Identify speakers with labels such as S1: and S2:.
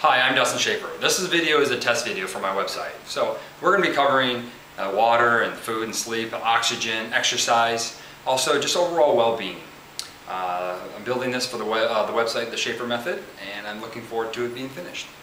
S1: Hi, I'm Dustin Schaefer. This video is a test video for my website. So we're going to be covering water and food and sleep, oxygen, exercise, also just overall well-being. I'm building this for the website, The Schaefer Method, and I'm looking forward to it being finished.